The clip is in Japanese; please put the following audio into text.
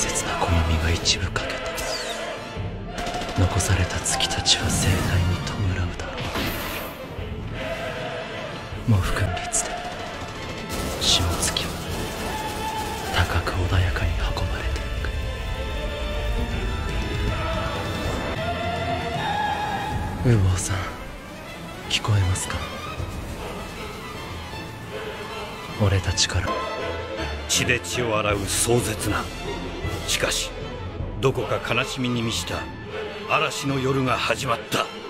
切なこの身が一部欠けた。残された月たちは盛大に弔うだろう。喪服律で下月は高く穏やかに運ばれていく。ウーボーさん、聞こえますか？俺たちから血で血を洗う壮絶な、しかしどこか悲しみに満ちた嵐の夜が始まった。